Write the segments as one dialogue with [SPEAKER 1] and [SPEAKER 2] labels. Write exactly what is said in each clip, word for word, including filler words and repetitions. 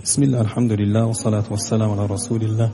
[SPEAKER 1] Bismillah, alhamdulillah, wa salatu wa salam ala rasulillah.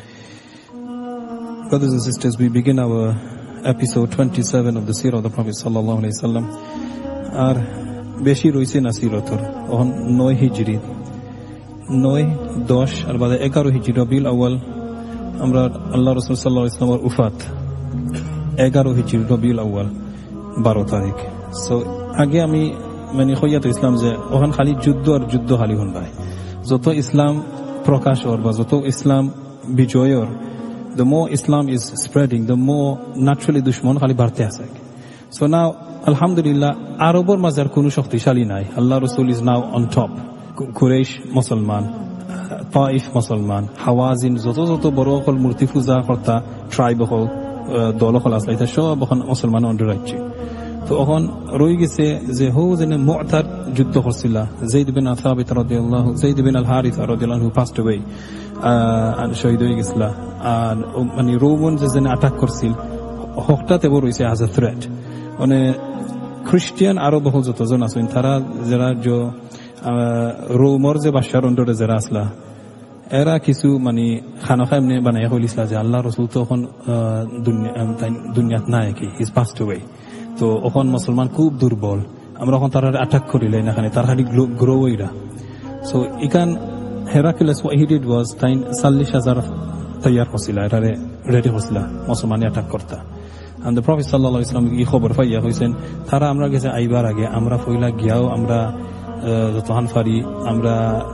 [SPEAKER 1] Brothers and sisters, we begin our episode twenty-seven of the Seerah of the Prophet sallallahu alayhi wa sallam. Ar beshi roise na Seerator, on nine hijri, nine, dosh, ar bade এগারো hijri Rabiul Awwal, amra Allah Rasul sallallahu alayhi wa sallam ufat, এগারো hijri Rabiul Awwal, বারো তারিখ. So, আগে আমি মানে খোয়াত ইসলাম যে ওখান খালি যুদ্ধ আর যুদ্ধ খালি হন ভাই. যত ইসলাম প্রকাশ ওর বা যত ইসলাম বিজয়র, the more Islam is spreading, the more naturally দুশমন খালি বাড়তে আছে. So now, alhamdulillah, আরবের মাঝে আর কোনো শক্তিশালী নাই. আল্লাহ রসুল is now on top. Quraish মুসলমান, তাইফ মুসলমান, হাওয়াজিন, যত যত বড় হল মূর্তি পূজা কর্তা ট্রাইব হল, দল হল আসলে এটা সব এখন মুসলমান অন্ডার রাখছে. তো এখন রই গেছে যে হো যেনে মুআতার যুদ্ধ করছিল, যায়েদ বিন সাবিত রাদিয়াল্লাহু, যায়েদ বিন আল হারিস রাদিয়াল্লাহু who passed away, আর শহীদ হয়ে গেছিল. আর মানে রোমান যে যেনে অ্যাটাক করছিল হঠাৎ এবার রয়েছে as a threat. মানে খ্রিস্টান আরো বহু যতজন আছেন তারা যারা যে রোমর যে বাদশার অন্ডরে যারা আসলা এরা কিছু মানে খানাখা এমনি বানাইয়া হইলিছিল যে আল্লাহ রসুল তো এখন দুনিয়াত নাই কি, he is passed away. তো ওখান মুসলমান খুব দুর্বল, আমরা ওখান তারা অ্যাটাক করিলাই না খানে তার হাড়ি গ্রো হইরা. সো ইকান Heraclius what he did was তাইন চল্লিশ হাজার তৈয়ার হচ্ছিল, এটারে রেডি হচ্ছিল মুসলমানে অ্যাটাক করতা. and the Prophet sallallahu alaihi wasallam এই খবর পাইয়া হইছেন তারা আমরা গেছে আইবার আগে আমরা ফইলা গিয়াও আমরা যতহান ফারি আমরা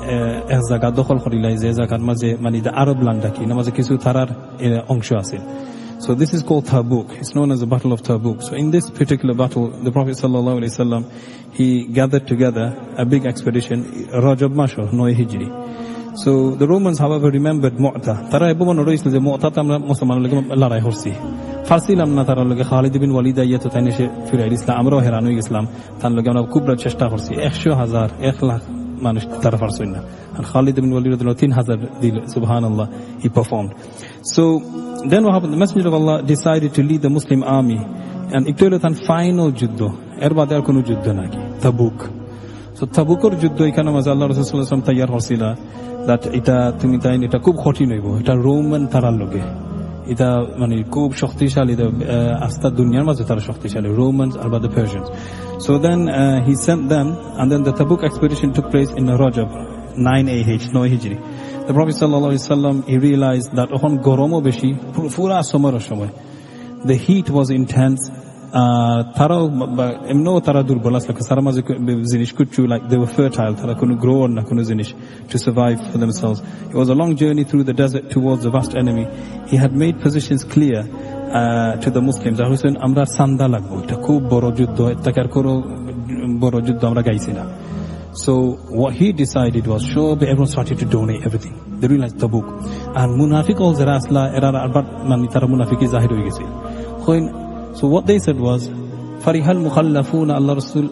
[SPEAKER 1] এক জায়গা দখল করিলাই যে জায়গার মাঝে মানে আরব লান্ডা কি না মাঝে কিছু তারার অংশ আছে. So this is called Tabuk. It's known as the Battle of Tabuk. So in this particular battle, the Prophet sallallahu alaihi wasallam, he gathered together a big expedition, Rajab Mashur, nine hijri. So the Romans, however, remembered Mu'ta. Tara ebu mano roisle je Mu'ta tamra Musliman loge larai horsi. Farsi lamna tara loge Khalid bin Walid ayato taine she firai Islam amro heran hoye Islam. Tan loge amra kubra chesta horsi. একশো হাজার, এক লাখ মানুষ তারা ফারসই না. And Khalid bin Walid radhiyallahu তিন হাজার দিল, subhanallah, he performed. So then what happened? The Messenger of Allah decided to lead the Muslim army, and it took an final যুদ্ধ. এর বাদে আর কোনো যুদ্ধ নাকি, তাবুক. So তাবুকের যুদ্ধ এখানে মাঝে আল্লাহ রাসূল সাল্লাল্লাহু আলাইহি ওয়াসাল্লাম তৈয়ার হচ্ছিল that এটা তুমি তাই এটা খুব কঠিন হইব, এটা রোমান তারার লগে, এটা মানে খুব শক্তিশালী, আস্থা দুনিয়ার মাঝে তারা শক্তিশালী, Romans R the Persians. So then uh, he sent them, and then the Tabuk expedition took place in Rajab, nine A H, nine hijri. The Prophet sallallahu alaihi wasallam, he realized that okhon goromo beshi pura summer shomoy, the heat was intense. Tara emno tara durbol asla ke sara maze zinish kuchu, like they were fertile, tara kunu grow na kunu zinish to survive for themselves. It was a long journey through the desert towards the vast enemy. He had made positions clear uh, to the Muslims. Ahussein amra sanda lagbo, eta khub boro juddho, takar koro boro juddho amra gaisi na. So what he decided was, sure, everyone started to donate everything. They realized Tabuk. And munafiq all zara asla erara albat mani tara munafiki zahir hoye geche. So what they said was, farihal mukhallafuna, Allah Rasul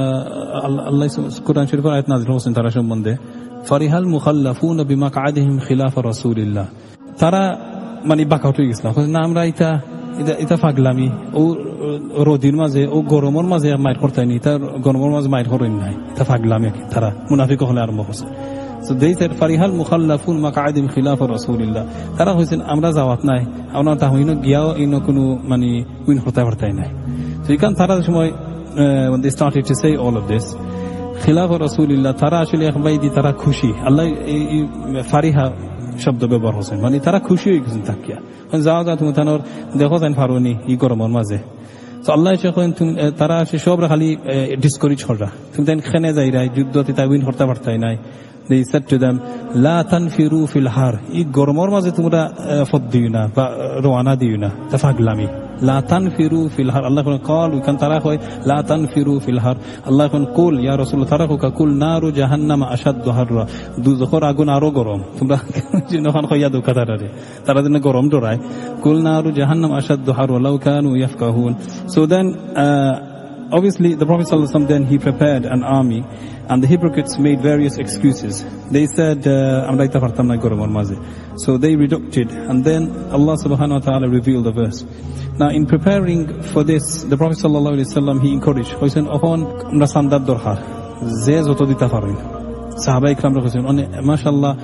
[SPEAKER 1] Allah Quran Sharif ayat nazil hosen tara সম্বন্ধে, farihal mukhallafuna bimaq'adihim khilaf Rasulillah. Tara mani bakout hoye gেছিল, না আমরা এটা এটা এটা পাগলামি, ও রোদির মাঝে ও গরমের মাঝে মাইর করতে নি, তার গরমের মাঝে মাইর করেন নাই, এটা পাগলামি তারা মুনাফিক হলে আরম্ভ করছে. So they said farihal mukhallafun maq'adim khilaf Rasulillah. তারা হইছেন আমরা যাওয়াত নাই, আমরা তাহমিনো গিয়াও ইনো কোনো মানে উইন হতে পারতাই নাই. So এখান তারা সময় when they started to say all of this khilaf Rasulillah, তারা আসলে একবাই দি তারা খুশি, আল্লাহ এই ফারিহা শব্দ ব্যবহার হয়েছে, মানে তারা খুশি হয়ে গেছেন তাকিয়া যাও যা তুমি তানোর দেখো যান ফারুনি ই গরমের মাঝে. তো আল্লাহ তারা সব খালি ডিসকারেজ করা, তুমি তাই খেনে যাই রাই যুদ্ধতে তাই উইন করতে পারতাই নাই. They said to them, লা তানফিরু ফিল হার, ই গরমের মাঝে তোমরা ফদ দিও না বা রওনা দিও না, তা পাগলামি. লা তানফিরু ফিল হার, আল্লাহ কোন কল ওখান তারা হয় লা তানফিরু ফিল হার, আল্লাহ কোন কুল ইয়া রাসূলুল্লাহ তারা কোকা কুল নারু জাহান্নাম আশাদ্দু হাররা, দুজখর আগুন আরো গরম, তোমরা যখন কইয়া দুকা তারারে তারা দিনে গরম ডরায়, কুল নারু জাহান্নাম আশাদ্দু হাররা লাউ Kanu ইয়াফকাহুন. So then uh, obviously the Prophet sallallahu alaihi wasallam, then he prepared an army, and the hypocrites made various excuses. They said amra ita partam na goromor maze, so they reducted, and then Allah subhanahu wa ta'ala revealed the verse. Now in preparing for this, the Prophet sallallahu alaihi wasallam, he encouraged hoisen ohon amra sandar dorhar, ze joto dita paroin সাহাবা ইকরামরা কইছেন অনেক মাশাআল্লাহ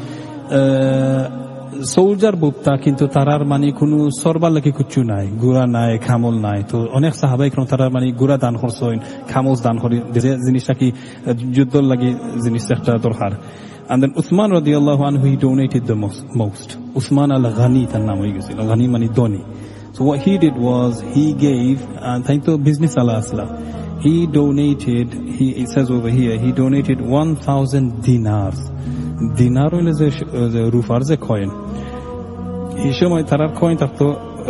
[SPEAKER 1] soldier বুকতা কিন্তু তারার মানে কোনো সরবার লাগি কিছু নাই, গুড়া নাই, খামল নাই। তো অনেক সাহাবা ইকরাম তারার মানে গুড়া দান করছেন, খামোজ দান করে, যে জিনিসটা কি যুদ্ধর লাগি জিনিসটা একটা দরকার। And then Uthman radiyallahu anhu, he donated the most. most. Uthman al-Ghani তার নাম হয়ে গেছিল, Ghani মানে ধনী। So what he did was he gave, and thank to business Allah asla, he donated, he it says over here, he donated one thousand dinars. Dinar is a rufar ze coin. এই সময় তারার coin থাকতো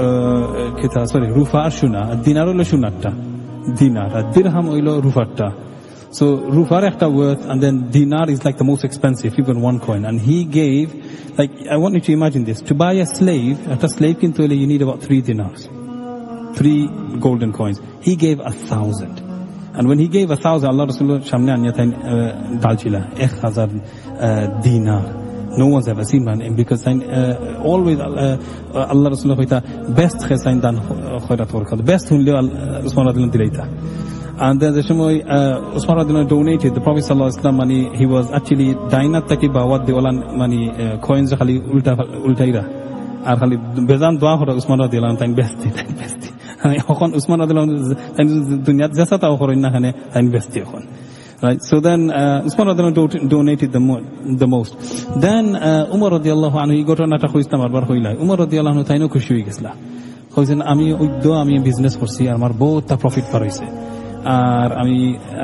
[SPEAKER 1] কেতা sorry রুফার শোনা, দিনার হইল শোনারটা, দিনার আর দিরহাম হইল রুফারটা। So rufar ekta worth, and then dinar is like the most expensive, even one coin. And he gave, like, I want you to imagine this, to buy a slave, at a slave kintu you need about three dinars, three golden coins. He gave a thousand. And when he gave a thousand, Allah Rasulullah shamne anya tain dalchila ek hazar dinar. No one's ever seen man, because uh, always uh, Allah Rasulullah hoita best khasain dan khairat work, the best hunle Usman radhiyallahu dilaita. And then the Shamoy uh, Usman radhiyallahu donated the Prophet sallallahu alaihi wasallam money. He was actually dainat taki bawat de olan money coins khali ulta ultaira ar khali bezan dua hora Usman radhiyallahu tain besti tain besti এখন Usman radhiyallahu tain dunyat jasa ta khorin na khane tain besti এখন. Right, so then uh, Usman radhiyallahu donated the, mo- the most. Then uh, Umar radhiyallahu anhu, he got anata khoistam arbar hoilai. Umar radhiyallahu anhu taino খুশি হয়ে গেছলা, কইছেন আমি উদ্য আমি business করছি, আমার বহুত profit পার হইছে। আর আমি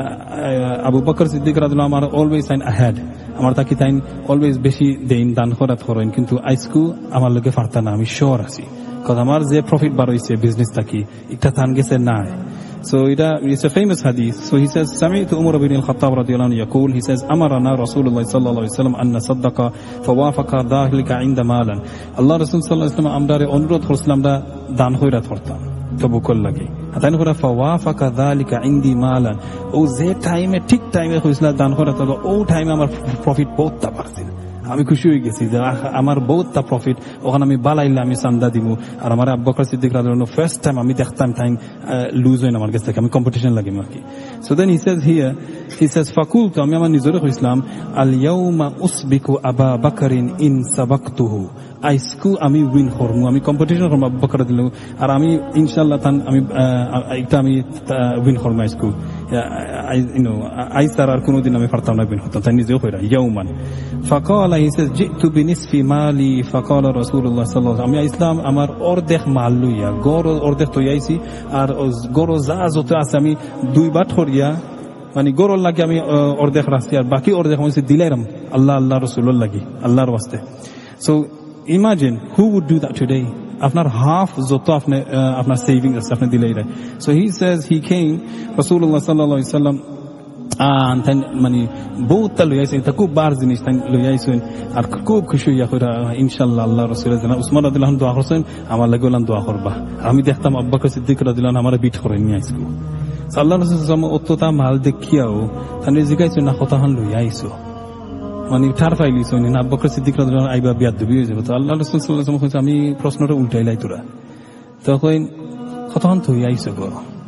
[SPEAKER 1] আবু বকর সিদ্দিক রাদিয়াল্লাহু আনহু আমার অলওয়েজ টাইম আহেড, আমার তাকি টাইম অলওয়েজ বেশি দেন দান খরাত করেন, কিন্তু আইসকু আমার লগে পারতা না, আমি শিওর আছি কারণ আমার যে প্রফিট বার হইছে বিজনেস তাকি এটা থান গেছে না। So it's a famous hadith. So he says, سمعت عمر بن الخطاب رضي الله عنه يقول, he says, أمرنا رسول الله صلى الله عليه وسلم أن نصدق فوافق ذلك عند مالا. Allah Rasul صلى الله عليه وسلم আমরারে অনুরোধ করছিলাম আমরা দান খয়রাত করতাম তবুকল লাগে। আতাইন করে فوافق ذلك عندي مالا, ও যে টাইমে ঠিক টাইমে কইছিল দান খয়রাত করব, ও টাইমে আমার প্রফিট বহুতটা বাড়ছিল। আমি খুশি হয়ে গেছি যে আমার বহুতটা প্রফিট, ওখানে আমি বালাইলে আমি চান্দা দিব। আর আমার আবু বকর সিদ্দিক রাদিয়াল্লাহু আনহু ফার্স্ট টাইম আমি দেখতাম টাইম লুজ হয় আমার কাছ থেকে, আমি কম্পিটিশন লাগে মাকি। So then he Sage here, হি সেজ ফাকুলতু, আমি আমার নিজরে কইছিলাম, আল ইয়াউমা উসবিকু আবা বকরিন ইন সাবাকতুহু, আইসকু আমি উইন করমু, আমি কম্পিটিশন করব আবু বকর রাদিয়াল্লাহু, আর আমি ইনশাআল্লাহ তান আমি একটা আমি উইন করব আইসকু, I you know I sir আর কোনোদিন আমি পারতাম না উইন হতাম, তাই নিজেও কইরা ইয়াউমান। ফাকালা, হি সেজ জিতু বিনিসফি মালি, ফাকালা রাসূলুল্লাহ সাল্লাল্লাহু আলাইহি ওয়াসাল্লাম, আমি ইসলাম আমার অর্ধেক মাল লইয়া, গড় অর্ধেক তো আইছি, আর গড় যা যত আছে আমি দুই বাট করিয়া, মানে গড়র লাগে আমি অর্ধেক রাখছি, আর বাকি অর্ধেক আমি দিলাইরাম আল্লাহ আল্লাহ রাসূলুল্লাহ লাগি, আল্লাহর ওয়াস্তে। So imagine who would do that today? আপনার হাফ যত আপনি আপনার সেভিং আছে আপনি দিলেই রায়। সো হি সেজ হি কেম রাসূলুল্লাহ সাল্লাল্লাহু আলাইহি ওয়াসাল্লাম, and then মানে বহুত লই আইছেন, তা খুব বার জিনিস তাই লই আইছেন, আর খুব খুশি হইয়া কইরা ইনশাআল্লাহ আল্লাহ রাসূলের জন্য উসমান রাদিয়াল্লাহু আনহু দোয়া করছেন, আমার লাগে বলেন দোয়া করবা। আমি দেখতাম আবু বকর সিদ্দিক রাদিয়াল্লাহু আনহু আমারে বিট করে নিয়ে আইছো। আল্লাহ রাসূল সাল্লাল্লাহু আলাইহি ওয়াসাল্লাম অতটা মাল দেখিয়াও তানে জিগাইছেন না কতখান লই আইছো, মানে ঠার পাইলিছো না আবু বকর সিদ্দিক রাদিয়াল্লাহু আনহু আইবা বিয়াদবি হয়ে যাবে। তো আল্লাহ রাসূল সাল্লাল্লাহু আলাইহি ওয়াসাল্লাম কইছে আমি প্রশ্নটা উল্টাইলাই তোরা, তখন কতখান তুই আইছো গো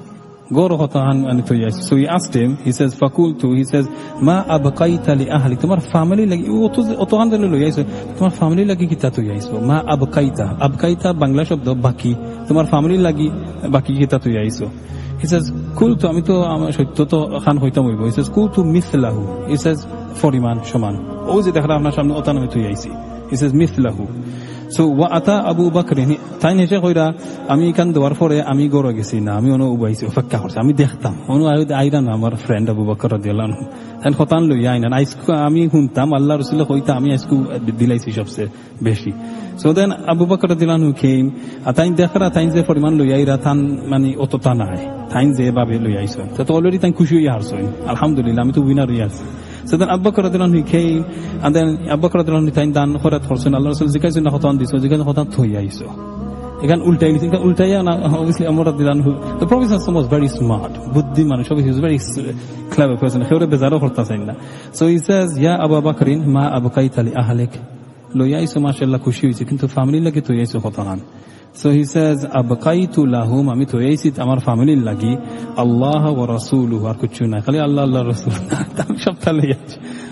[SPEAKER 1] গরো কতখান আনি তুই আইছো। সো হি আস্কড হিম, হি সেজ ফাকুলতু, হি সেজ মা আবকাইতা লি আহলি, তোমার ফ্যামিলি লাগি অত অতখান দিলে লই আইছো, তোমার ফ্যামিলি লাগি কিতা তুই আইছো। মা আবকাইতা, আবকাইতা বাংলা শব্দ বাকি, তোমার ফ্যামিলি লাগি বাকি কিতা তুই আইছো। He says, কুলতু, আমি তো আমার সত্য তো খান হইতাম হইব। He says, কুলতু মিসলাহু, he says, পরিমাণ সমান, ও যে দেখলা আপনার সামনে ওটা নামে তুই আইছি। He says, মিসলাহু। So ওয়া আতা আবু বকর, তাই নেশে কইরা আমি কান দেওয়ার পরে আমি গড়ে গেছি না, আমি অনু উবাইছি, অপেক্ষা করছি, আমি দেখতাম অনু আইরা না আমার ফ্রেন্ড আবু বকর রাদিয়াল্লাহু আনহু, তাই খতান লই আইনা আইসকু আমি শুনতাম আল্লাহ রাসূল কইতা, আমি আইসকু দিলাইছি সবচেয়ে বেশি। So then Abu Bakr radhiyallahu anhu came, আতাইন দেখরা তাইন যে পরিমাণ লই আইরা তান মানে অতটা নাই, তাইন যে ভাবে লই আইছো, তো অলরেডি তাইন খুশি হই হারছই, আলহামদুলিল্লাহ আমি তো উইনার হই আছি। So then Abu Bakr radhiyallahu anhu came, and then Abu Bakr radhiyallahu anhu tayin dan khorat khorsen, Allah Rasul zikayse na khotan diso, zikayse khotan thoi aiso, egan ultai ni egan ultaya na, obviously Abu Bakr radhiyallahu anhu, the Prophet was very smart, buddhi manush, he was a very clever person, khore bezaro khorta sainna. So he says, ya Abu Bakr ma abqaita li ahlik, lo yaiso mashallah khushi hoyse, kintu family lage to yaiso khotan. So he says, abqaitu lahum, আমি তো এইছি আমার ফ্যামিলির লাগি, আল্লাহ ওয়া রাসূলুহু, আর কিছু না, খালি আল্লাহ আল্লাহ রাসূল, আমি সব তালে যাচ্ছি,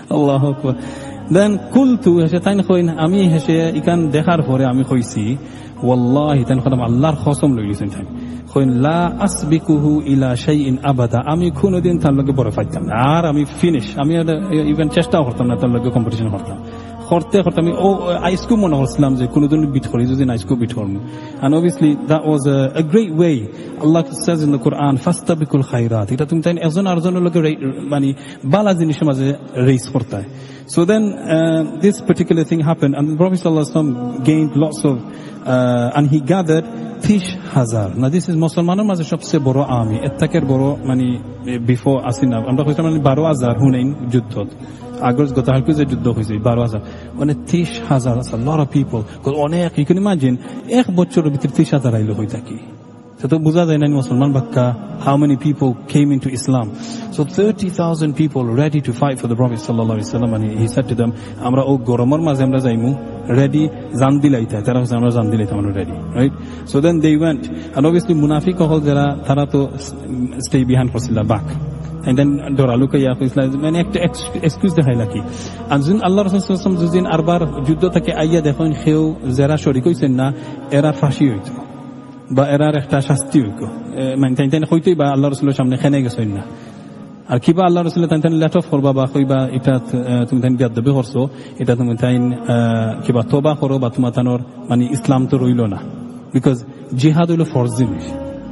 [SPEAKER 1] আল্লাহু আকবার। দেন কুলতু হেসে তাইন কইন আমি হেসে ইকান দেখার পরে আমি কইছি ওয়াল্লাহি তাইন কদম আল্লাহর কসম লইছেন তাই কইন লা আসবিকুহু ইলা শাইইন আবাদা, আমি কোনোদিন তার লগে বড় ফাইতাম না, আর আমি ফিনিশ, আমি ইভেন চেষ্টাও করতাম না তার লগে কম্পিটিশন করতাম করতে করতে আমি ও আইসকু মনে করছিলাম যে কোনোদিন বিট করি যদি আইসকু বিট করবো। And obviously that was a, a great way. Allah says in the Quran, fastabiqul khairat, এটা তুমি তাই একজন আরেকজনের লগে মানে বালা জিনিসের মাঝে রেস করতে হয়। So then uh, this particular thing happened, and the Prophet sallallahu alaihi wasallam gained lots of uh, and he gathered তিরিশ হাজার। Now this is মুসলমানের মাঝে সবচেয়ে বড় আর্মি, এর থেকে বড় মানে বিফোর আসিনা আমরা কইছিলাম মানে বারো হাজার হুনাইন যুদ্ধ, আগস্ট গত হালকে যে যুদ্ধ হয়েছে বারো হাজার মানে তিরিশ হাজার, a lot of people, অনেক, you can imagine এক বছরের ভিতরে তিরিশ হাজার আইলো হয়ে থাকি, তো বোঝা যায় না মুসলমান বাক্কা how many people came into Islam. So thirty thousand people ready to fight for the Prophet sallallahu alaihi wasallam, and he, he said to them আমরা ও গরমের মাঝে আমরা যাইমু ready জান দিলাইতা, তারা আমরা জান দিলাইতা আমরা ready, right? So then they went, and obviously মুনাফিক হল যারা তারা তো stay behind করছিল back, and then দরালুকা ইয়া ইসলাম মানে একটা এক্সকিউজ দেখাই নাকি। আর যখন আল্লাহ রাসূল সাল্লাল্লাহু আলাইহি ওয়াসাল্লাম যখন আরবার যুদ্ধ থেকে আইয়া দেখেন কেউ যারা শরীক হইছেন না এরা ফাঁসি হইতো বা এরার একটা শাস্তি হইত, মানে তাই তাই হইতোই বা আল্লাহ রাসূলের সামনে খেনে গেছেন না, আর কিবা আল্লাহ রাসূলের তাই তাই লেট অফ করবা বা কইবা এটা তুমি তাই বিয়াদবি করছো, এটা তুমি তাই কিবা তওবা করো বা তোমার তানোর মানে ইসলাম তো রইল না, বিকজ জিহাদ হইল ফরজ জিনিস,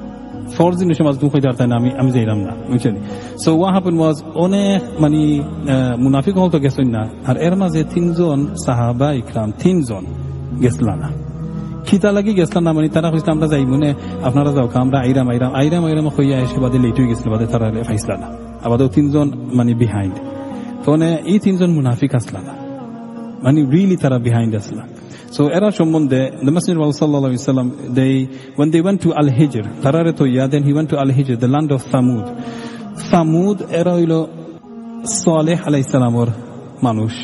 [SPEAKER 1] ফরজ জিনিসের মাঝে তুমি কইতে পারতাই না আমি আমি যাইলাম না, বুঝছেন? সো ওয়াট হ্যাপেন্ড ওয়াজ অনেক মানে মুনাফিক হল তো গেছেন না, আর এর মাঝে তিনজন সাহাবা ইকরাম তিনজন গেছলা না, খিতা লাগি গেছিলাম না, মানে তারা কইছিল আমরা যাই মনে আপনারা যাও আমরা আইরাম আইরাম আইরাম আইরাম হইয়া এসে বাদে লেট হয়ে গেছিল, বাদে তারা ফাইসলা না, আবার তিনজন মানে বিহাইন্ড, তো এই তিনজন মুনাফিক আসলা না, মানে রিয়েলি তারা বিহাইন্ড আসলা। So era সম্বন্ধে the Messenger of Allah sallallahu alaihi wasallam, they when they went to Al-Hijr, tarare to ya, then he went to Al-Hijr, the land of Thamud. Thamud era hilo Salih alayhi salamor manush,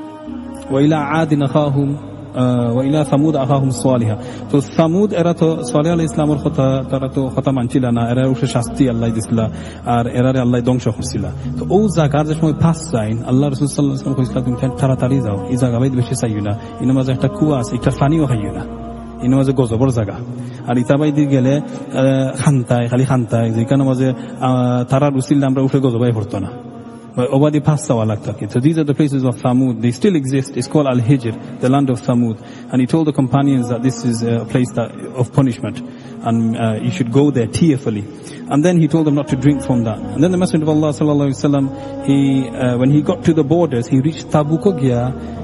[SPEAKER 1] wa ila Ad akhahum wa ila Thamud akhahum Salih. So Thamud era to Salih alayhi salamor khata tara to khata manchila na, era ushe shasti Allah disla আর এরারে আল্লাহ ধ্বংস করছিল। তো ও জায়গার যে সময় first sign আল্লাহ রাসূল সাল্লাল্লাহু আলাইহি ওয়াসাল্লাম কইছিল তুমি তাড়াতাড়ি যাও, এই জায়গা বাইদ বেশি চাইও না, ইনো মাঝে একটা কুয়া আছে, একটা পানিও খাইও না, ইনো মাঝে গজবর জায়গা, আর ইতা বাইদি গেলে খান্তায় খালি খান্তায় যেখানে মাঝে তারার উসিল আমরা উঠে গজবাই পড়তো না, obadi pasta wala taki. So these are the places of Thamud. They still exist. It's called Al-Hijr, the land of Thamud. And he told the companions that this is a place that, of punishment, and uh, you should go there tearfully. And then he told them not to drink from that. And then the Messenger of Allah sallallahu alaihi wasallam, he uh, when he got to the borders, he reached Tabuk gya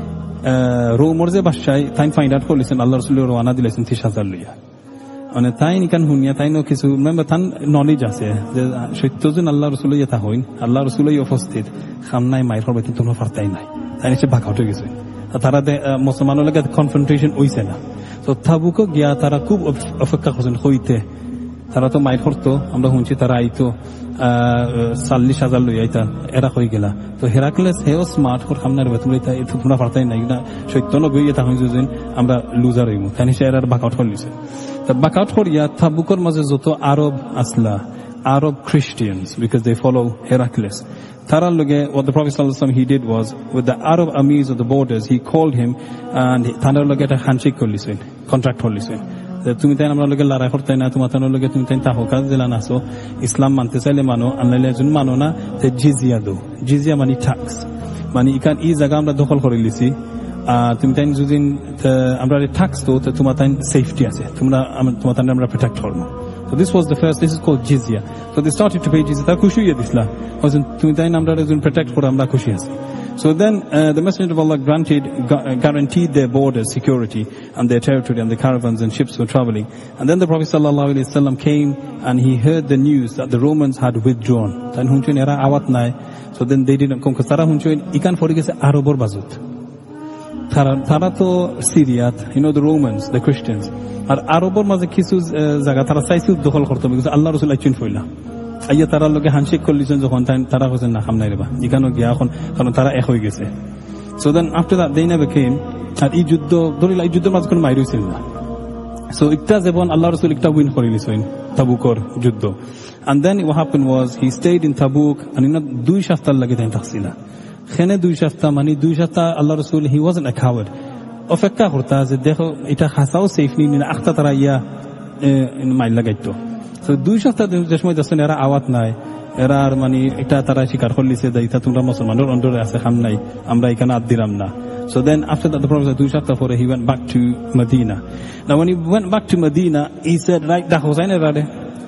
[SPEAKER 1] Romorze bashai time find out for listen Allah Rasul roana dileisen তিরিশ হাজার লইয়া, মানে তাই নিকান হুনিয়া তাই no কিছু মানে তান knowledge আছে যে সত্যজন আল্লাহ রাসূল ইয়া হইন, আল্লাহ রাসূল উপস্থিত খামনাই মাইর হবে কিন্তু তোমরা পারতাই নাই, তাই নিচে ভাগ হয়ে গেছে, তারা মুসলমানের লগে কনফ্রন্টেশন হইছে না। তো তাবুক গিয়া তারা খুব অপেক্ষা করছেন হইতে, তারা তো মাইর করতো, আমরা শুনছি তারা আইতো চল্লিশ হাজার লই আইতা, এরা হয়ে গেলা। তো হেরাক্লেস হেও স্মার্ট করে খামনার তোমরা তোমরা পারতাই নাই না, সত্য নবী এটা হয়ে যেন আমরা লুজার হইমু, তাই নিচে এরা ভাগ আউট করে লিছে। Back করিয়া তাবুকের মাঝে যত আরব আসলা, Arab Christians, because they follow Heraclius, তারার লগে what the Prophet sallallahu alaihi wasallam he did was with the Arab amirs of the borders, he called him and তারার লগে একটা হ্যান্ডশেক করলিছেন, কন্ট্রাক্ট করলিছেন, তুমি তাই আমরা লগে লড়াই করতে না, তোমার তার লগে তুমি তাই তাহকাজ দিলা না, সো ইসলাম মানতে চাইলে মানো, আনলে যদি মানো না তে জিজিয়া দো, জিজিয়া মানে ট্যাক্স, মানে ইকান এই জায়গা আমরা দখল করে লিছি, তুমি তাই যদি আমরা ট্যাক্স তো তোমার তাই সেফটি আছে, তোমরা তোমার তাই আমরা প্রোটেক্ট করবো। So this was the first, this is called jizya. So they started to pay jizya. তারা খুশি হয়ে দিছিল, তুমি তাই আমরা যদি প্রোটেক্ট করে আমরা খুশি আছি। So then uh, the Messenger of Allah granted, gu- guaranteed their borders security and their territory, and the caravans and ships were traveling. And then the Prophet sallallahu alaihi wasallam came and he heard the news that the Romans had withdrawn. Then hunchun era awat nai, so then they didn't come because tara hunchun ikan fori gese Arabor bazut. Tara tara to Syria, you know the Romans, the Christians. আর আরবর মাঝে কিছু জায়গা তারা চাইছে দখল করতে, because আল্লাহ রাসূল আইছেন ফইলা আইয়া তারা লোকে হ্যান্ডশেক করলিছেন, যখন তারা কইছেন না খাম নাই রেবা এখানে গিয়া এখন, কারণ তারা এক হয়ে গেছে। So then after that they never came, আর এই যুদ্ধ ধরিলা এই যুদ্ধের মাঝে কোনো মাইর হইছিল না। সো একটা যেমন আল্লাহ রাসূল একটা উইন করে লিছেন তাবুকর যুদ্ধ, and then what happened was he stayed in Tabuk, and ইনা দুই সপ্তাহ লাগে তাই থাকছিল, খেনে দুই সপ্তাহ মানে দুই সপ্তাহ আল্লাহ রসুল হি ওয়াজন্ট আ কাওয়ার্ড অপেক্ষা করতা যে দেখো এটা হাসাও সেফ নি আখতা তারা ইয়া মাইল লাগাইতো তো দুই সপ্তাহ যে সময় দেখছেন এরা আওয়াত নাই এরা আর মানে এটা তারা স্বীকার করলিছে যে এটা তোমরা মুসলমানের অন্তরে আছে খাম নাই আমরা এখানে আদ দিলাম না. So then after that the Prophet two chapter four he went back to Medina. Now when he went back to Medina he said right da Hussein erade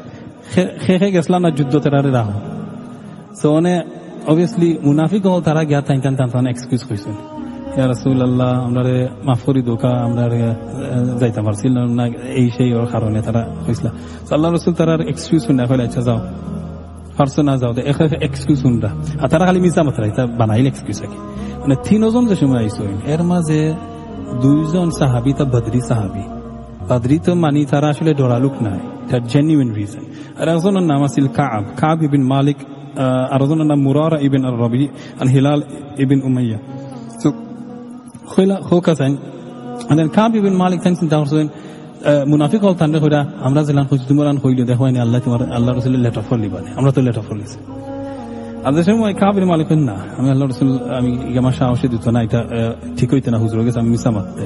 [SPEAKER 1] khe khe gesla na juddot erade raho. So one obviously munafiq hol tara gya tan tan tan excuse কইছেন ইয়া রাসূলুল্লাহ আমরারে মাফ করে দোকা আমরারে যাইতে পারছিলাম না এই সেই ওর কারণে তারা কইছলা. So আল্লাহ রাসূল তারার এক্সকিউজ শুনে কইলা আচ্ছা যাও পারছো না যাও এক এক্সকিউজ শুনরা আর তারা খালি মিছা মাত্রা এটা বানাইল এক্সকিউজ কি মানে তিনজন যে সময় আইসো এর মাঝে দুইজন সাহাবী তা বদরি সাহাবী বদরি তো মানি তারা আসলে ডরালুক নাই এটা জেনুইন রিজন. আর একজনের নাম আছিল কাব কাব ইবনে মালিক আর একজনের নাম মুরারা ইবনে আর-রাবি আর হিলাল ইবনে উমাইয়া. সো খোলা হোকাছেন and then কাব ইবনে মালিক তান চিন্তা করছেন মুনাফিক হল তান্ডে কইরা আমরা জেলান কইছি তোমরা কইলে দেখো না আল্লাহ তোমার আল্লাহ রাসূলের লেটার ফলিবানে আমরা তো লেটার ফলিছি আদের সময় কাব ইবনে মালিক না আমি আল্লাহ রাসূল আমি আমার সাহস দিত না এটা ঠিক হইতে না হুজুর গেছে আমি মিছা মারতে.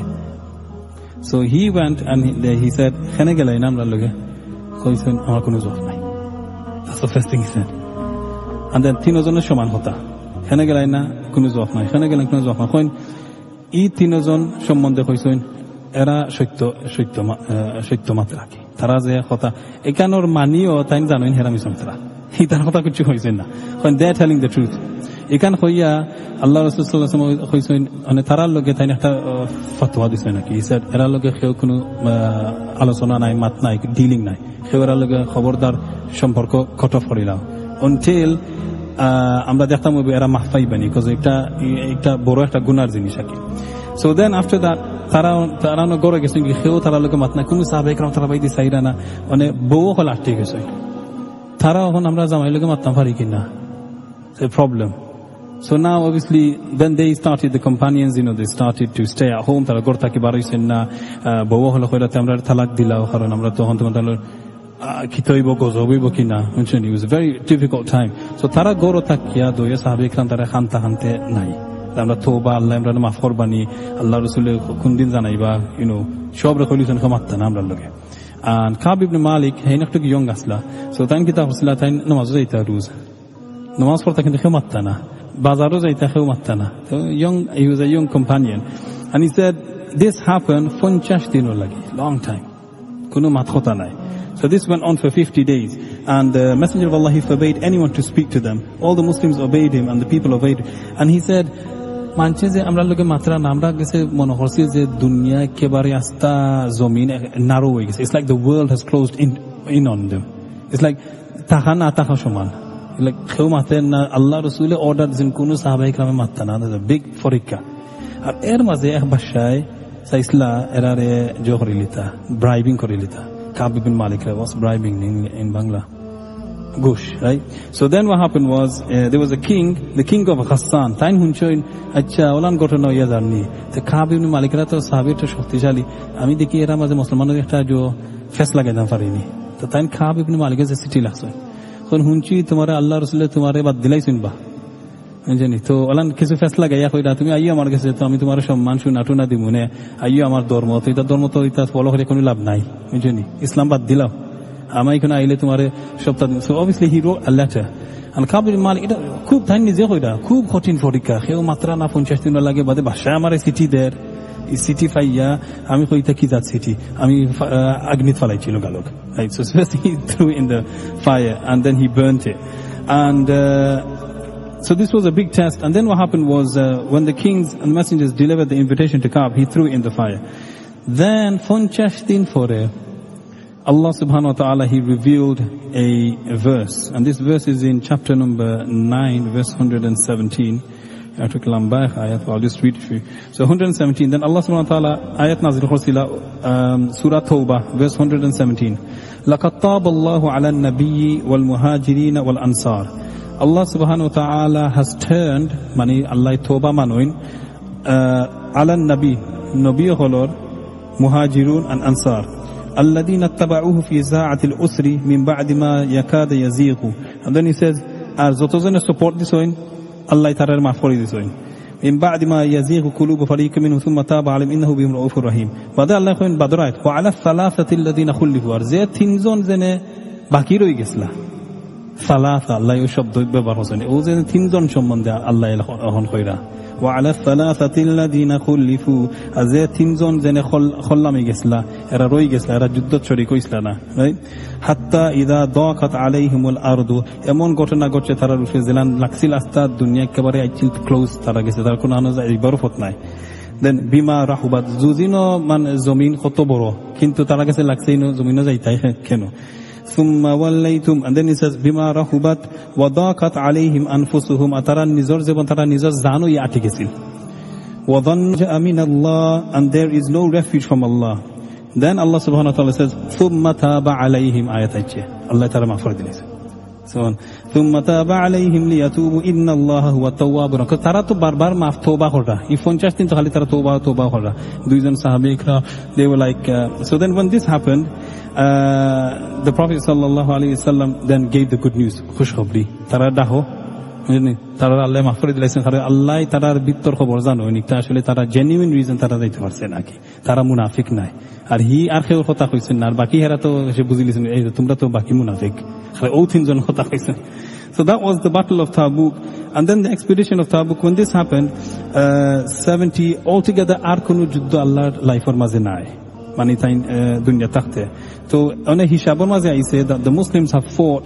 [SPEAKER 1] So he went and he, he said খানে গেলাই না আমরা লগে কইছেন আমার কোনো জবাব নাই. That's the first thing he said. And then তিনজনের সমান হতা খানে গেলাই না কোনো জবাব নাই খানে গেলেন কোনো জবাব না কইন এই তিনজন সম্বন্ধে কইছেন এরা সত্য সত্য সত্য মাত্রা কি তারা যে কথা এখানোর মানিও তাই জানেন হেরা মিছা মাত্রা এই তার কথা কিছু হয়েছে না কারণ they are telling the truth এখান হইয়া আল্লাহ রাসূল সাল্লাল্লাহু আলাইহি ওয়াসাল্লাম কইছেন মানে তারার লগে তাই একটা ফতোয়া দিছে নাকি স্যার এরা লগে কেউ কোনো আলোচনা নাই মাত নাই ডিলিং নাই কেউ এরা লগে খবরদার সম্পর্ক কট অফ করিলাম আনটিল আমরা দেখতাম এরা মাফ পাইবানি বিকজ এটা একটা বড় একটা গুনার জিনিস আর কি. So then after that তারা তারা গড়ে গেছেন কি কেউ তারা লোকে মাত না কোনো সাহাবা একরাম তারা বাইদি চাইরা না মানে বউ হল আটকে গেছে তারা এখন আমরা জামাই লোকে মারতাম পারি কিনা it's a problem. So now obviously then they started the companions you know they started to stay at home তারা ঘর থেকে বার হইছেন না বউ হল কইরাতে আমরা তালাক দিলাও কারণ আমরা তখন তখন তাহলে কি তৈব গজবইব কিনা বুঝছেন it was a very difficult time. So তারা ঘর থাকিয়া দইয়া সাহাবা একরাম তারা খানতা খানতে নাই আমরা তওবা আল্লাহ আমরা মাফ করবানি আল্লাহ রাসূলের কোন দিন জানাইবা ইউ নো সব রেকলিউশন ক্ষমাতা না আমরা লগে. আর কাব ইবনে মালিক হেন একটা ইয়ং আসলা সো তাই কিতা হসলা তাই নামাজ যাইতা রোজ নামাজ পড়তা কিন্তু ক্ষমাতা না বাজারও যাইতা ক্ষমাতা না. তো young he was a young companion and he said this happened পঞ্চাশ দিন লাগে long time কোনো মাথা নাই. So this went on for fifty days and the messenger of Allah he forbade anyone to speak to them. All the Muslims obeyed him and the people obeyed him. And he said মানছে যে আমরা লোকে মাত্রা না আমরা গেছে মনে করছি যে দুনিয়া একেবারে আস্তা জমিন নারো হয়ে গেছে it's like the world has closed in in on them it's like তাহা না তাহা সমান like কেউ মাতে না আল্লাহ রাসূলের অর্ডার দিন কোন সাহাবা ইকরামে মাত্তা না that's a big পরীক্ষা. আর এর মাঝে এক বাসায় সাইসলা এরারে জো করিলিতা ব্রাইবিং করিলিতা কাব ibn Malik was bribing in, in Bangla Gush, right? So then what happened was uh, there was a king, the king of Ghassan. Tain hunchoin acha olan gotono ya jarni. The Kab ibn Malik ra to sahabir to shoktishali. Ami dekhi era maze muslimaner ekta jo faisla gaidam parini. To tain Kab ibn Malik is a city lagsoy. Kon hunchi tumhare Allah Rasul tumhare bad dilai sunba. জানি তো ওলান কিছু ফেসলা গাইয়া কইরা তুমি আইও আমার কাছে তো আমি তোমার সম্মান শুনাটু না দিমুনে আইও আমার ধর্ম তো এটা ধর্ম তো এটা ফলো করে কোনো লাভ নাই বুঝনি ইসলাম বাদ দিলাও আমি এখানে আইলে তোমার সপ্তাহ দিন. So obviously he wrote a letter and Ka'b ibn Malik এটা খুব ধান নিজে কইরা খুব কঠিন পরীক্ষা কেউ মাত্রা না পঞ্চাশ দিন লাগে বাদে ভাষায় আমার সিটি দের এই সিটি ফাইয়া আমি কইতা কি জাত সিটি আমি আগ্নিত ফালাইছিল গালক right so he threw in the fire and then he burnt it and uh, so this was a big test. And then what happened was uh, when the kings and messengers delivered the invitation to Ka'b, he threw it in the fire. Then পঞ্চাশ দিন পরে Allah subhanahu wa ta'ala he revealed a verse, and this verse is in chapter number nine verse one hundred seventeen. I took lambay ayat, I'll just read it for you. So one hundred seventeen, then Allah subhanahu wa ta'ala ayat nazil khorsila um, surah Tawbah verse one hundred seventeen. laqad taba Allahu 'ala an-nabiyyi wal muhajirin wal ansar. Allah subhanahu wa ta'ala has turned mani Allah Tawbah manoin uh, 'ala an-nabi nabiy holor muhajirun and ansar alladhina tabauhu fi sa'ati al-usri min ba'di ma yakada yazighu. And then he says as zotozene support this one আল্লাহ তারার মাফ করে দিয়েছেন من بعد ما يزيغ قلوب فريق منهم ثم تاب عليهم انه بهم رؤوف رحيم بعد الله coin বাদরাত وعلى الثلاثه الذين خلفوا আর যে তিনজন জেনে বাকি রয়ে গেছলা সালাসা আল্লাহ এই শব্দ ব্যবহার করেন ও যে তিনজন সম্বন্ধে আল্লাহ এখন কইরা وعلى الثلاثه الذين خلفوا আর যে তিনজন জেনে খল্লামে গেছলা এরা রয়ে গেছলা এরা যুদ্ধ শরীক হইছলা না রাইট হাত্তা ইদা দাকাত আলাইহিমুল আরদু এমন ঘটনা ঘটছে তারা রুফে জেলান লাগছিল আস্তা দুনিয়া একেবারে আইছিল ক্লোজ তারা গেছে তার কোনো আনো যায় বরফত নাই দেন বিমা রাহুবাত জুজিনো মানে জমিন কত বড় কিন্তু তারা কাছে লাগছে ইনো জমিনও যাইতাই কেন ثم وليتم and then it says بما رحبت وضاقت عليهم انفسهم اترى نزور জীবন তারা নিজের জানই আটকে গেছিল وظن من الله and there is no refuge from Allah then Allah subhanahu wa ta'ala says ثم تاب عليهم ayat আছে Allah তারা maaf করে দিয়েছে so ثم تاب عليهم ليتوبوا ان الله هو التواب الرحيم তারা তো বারবার maaf তওবা করা এই পঞ্চাশ দিন তো খালি তারা তওবা তওবা করা দুইজন সাহাবীরা they were like uh, so then when this happened Uh, the Prophet sallallahu alaihi wasallam then gave the good news খুশখবরি তারা ডাহো জানেন তারা আল্লাহ মাফ করে দিয়েছেন কারণ আল্লাহ তারার বিত্তর খবর জানো নিকটা আসলে তারা জেনুইন রিজন তারা যাইতে পারছে নাকি তারা মুনাফিক নাই আর হি আর কেউ কথা কইছেন না আর বাকি হেরা তো সে বুঝিলিছেন এই তোমরা তো বাকি মুনাফিক আর ও তিনজন কথা কইছেন so that was the battle of Tabuk and then the expedition of Tabuk when this happened uh, seventy altogether আর কোন যুদ্ধ আল্লাহর লাইফের মাঝে নাই মানে তাই দুনিয়া থাকতে তো অনেক হিসাবের মাঝে আইছে that the Muslims have fought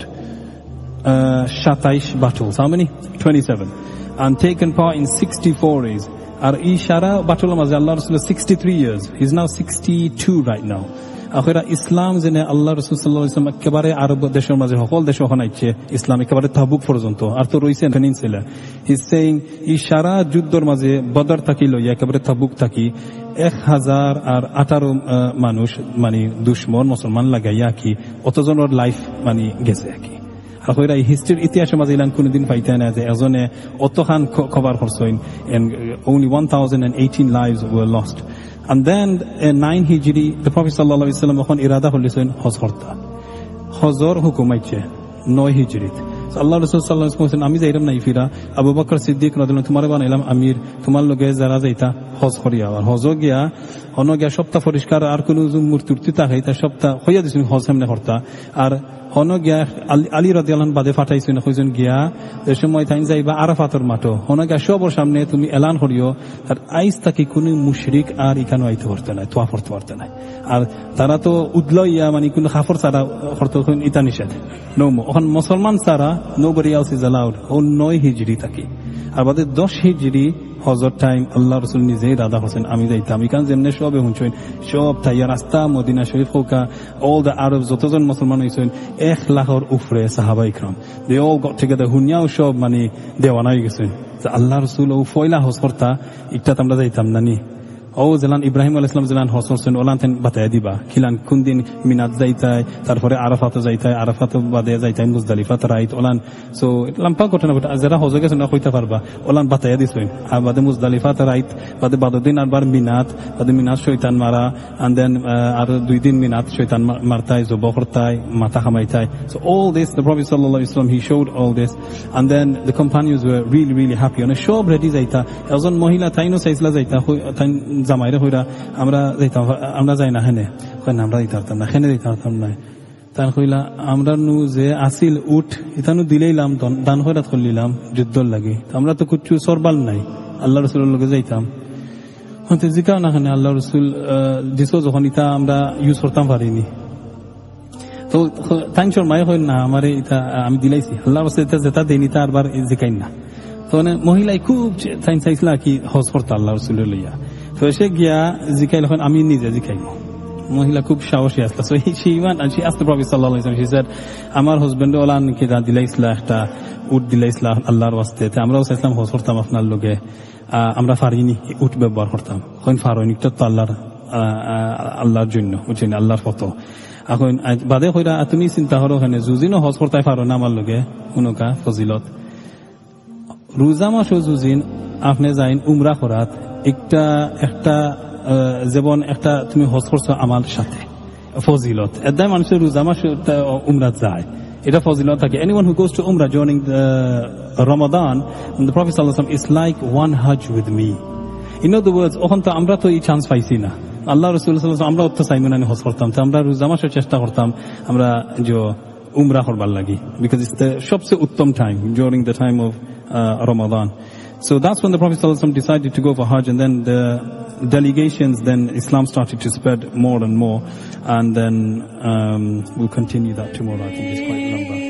[SPEAKER 1] সাতাইশ uh, battles how many twenty-seven and taken part in sixty-four days আর এই সারা বাটলের মাঝে আল্লাহ রাসূল sixty-three years he's now sixty-two right now আখেরা ইসলাম জেনে আল্লাহ রাসূল সাল্লাল্লাহু আলাইহি ওয়াসাল্লাম একেবারে আরব দেশের মাঝে সকল দেশে হনাইছে ইসলাম একেবারে তাবুক পর্যন্ত আর তো রইছেন পেনিনসুলা হি ইজ সেইং এই সারা যুদ্ধের মাঝে বদর থাকি লইয়া একেবারে তাবুক থাকি এক হাজার আর আঠারো মানুষ মানে দুশমন মুসলমান লাগাইয়া কি অতজনের লাইফ মানে গেছে কি আখেরা এই হিস্ট্রির ইতিহাসের মাঝে ইলান কোনদিন পাইতে না যে এজনে অতখান কভার করছেন and only one thousand eighteen lives were lost and then uh, nine hijri the Prophet sallallahu alaihi wasallam যখন ইরাদা করলেন হজ করতে হজর হুকুম আইছে nine হিজরিত আল্লাহ রাসূল সাল্লাল্লাহু আলাইহি ওয়াসাল্লাম আমি যাইরাম নাই ফিরা আবু বকর সিদ্দিক রাদিয়াল্লাহু তোমারে বানাইলাম আমির তোমার লগে যারা যাইতা হজ করিয়া আর হজ গিয়া হন গিয়া সপ্তাহ পরিষ্কার আর কোন মূর্তি তাকাই তা সপ্তাহ হইয়া দিছেন হজ সামনে করতা আর হন গিয়া আলী রাদিয়াল্লাহু বাদে ফাটাইছেন কইছেন গিয়া এই সময় তাইন যাইবা আরাফাতের মাঠে হন গিয়া সবার সামনে তুমি এলান করিও আর আইজ তাকি কোন মুশরিক আর এখানে আইতে পারতে না তোয়া করতে পারতে না আর তারা তো উদলইয়া মানে কোন কাফর ছাড়া করতে কোন ইতা নিষেধ নো এখন মুসলমান ছাড়া nobody else is allowed ও নয় হিজরি তাকি আর বাদে দশ হিজরি হজর টাইম আল্লাহ রাসূল নিজেই রাদা হোসেন আমি যাইতাম ইকান যেমনে সবে হুঁচইন সব তাইয়া রাস্তা মদিনা শরীফ হোকা all the Arabs যতজন মুসলমান হইছেন এক লাখের উপরে সাহাবা ইকরাম they all got together হুনিয়াও সব মানে দেওয়ানা হয়ে গেছেন আল্লাহ রাসূল ও ফয়লা হজ করতা একটা আমরা যাইতাম নানি ও জেলান ইব্রাহিম আলাইহিস সালাম জেলান হজ করছেন ওলানতেন বাতায় দিবা খিলান কোন দিন মিনাত যাইতায় তারপরে আরাফাতে যাইতায় আরাফাত বাদে যাইতায় মুজদালিফাত রাইত ওলান সো লাম্পা ঘটনা বটা যারা হজ গেছেন না কইতে পারবা ওলান বাতায় দিছেন আর বাদে মুজদালিফাত রাইত বাদে বাদ দিন আরবার মিনাত বাদে মিনাত শয়তান মারা and then আর দুই দিন মিনাত শয়তান মারতায় জবা করতায় মাথা খামাইতায় so all this the Prophet sallallahu alaihi wasallam he showed all this and then the companions were really really happy on a show ready যাইতা একজন মহিলা তাইনো সাইজলা যাইতা তাই জামাইরে হইরা আমরা যাইতাম আমরা যাই না হেনে কইনা আমরা যাইতে পারতাম না হেনে যাইতে পারতাম না তান কইলা আমরা নু যে আসিল উঠ ইতানু দিলেইলাম দান হইরাত করলিলাম যুদ্ধর লাগি আমরা তো কিছু সরবাল নাই আল্লাহ রাসূলের লগে যাইতাম হতে জিকাও না হেনে আল্লাহ রাসূল দিছো যখন ইতা আমরা ইউজ করতাম পারিনি তো তাইনচর মাই হই না আমারে ইতা আমি দিলাইছি আল্লাহ রাসূল ইতা যেটা দেনি তা আরবার জিকাই না তো মহিলাই খুব তাইন চাইছিলা কি হজ করতে আল্লাহ রাসূলের লইয়া তো সে গিয়া জিকাইল এখন আমি নিজে জিকাইব মহিলা খুব সাহসী আসলা so she went and she asked the Prophet sallallahu alaihi wasallam she said আমার হাজবেন্ড ওলান কি দা দিলাইছলা একটা উট দিলাইছলা আল্লাহর ওয়াস্তে তে আমরাও চাইছিলাম হজ করতাম আপনার লগে আমরা পারিনি উট ব্যবহার করতাম কোন ফারোনি তো আল্লাহর আল্লাহর জন্য বুঝছেন আল্লাহর ফটো এখন বাদে কইরা তুমি চিন্তা করো ওখানে জুজিনও হজ করতে পারো না আমার লগে উনকা ফজিলত রোজা মাস জুজিন আপনি যাইন উমরা করাত একটা একটা যেমন একটা তুমি হজ করছো আমার সাথে ফজিলত এদাই মানুষের রোজা মাস উমরাত যায় এটা ফজিলত থাকে। Anyone who goes to Umrah during the Ramadan, the Prophet sallallahu alaihi wasallam is like one Hajj with me. In other words, ওখান তো আমরা তো এই চান্স পাইছি না। আল্লাহ রাসূল সাল্লাল্লাহু আলাইহি ওয়াসাল্লাম আমরা তো সাইমুনানি হজ করতাম, তো আমরা রোজা মাসের চেষ্টা করতাম আমরা যে উমরা করবার লাগি, because it's the সবচেয়ে উত্তম time during the time of uh, Ramadan. So that's when the Prophet sallallahu alaihi wasallam decided to go for Hajj, and then the delegations, then Islam started to spread more and more, and then um, we'll continue that tomorrow. I think it's quite a number.